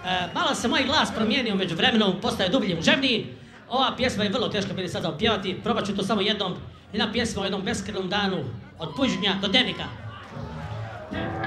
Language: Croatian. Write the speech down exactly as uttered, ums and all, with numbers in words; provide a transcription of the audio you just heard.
Malo se moj glas promijenio među vremenom, postaje dublji u žemniji. Ova pjesma je vrlo teško meni sad opjevati, probat ću to samo jednom. Jedna pjesma o jednom beskrvnom danu, od Pužnja do Debika.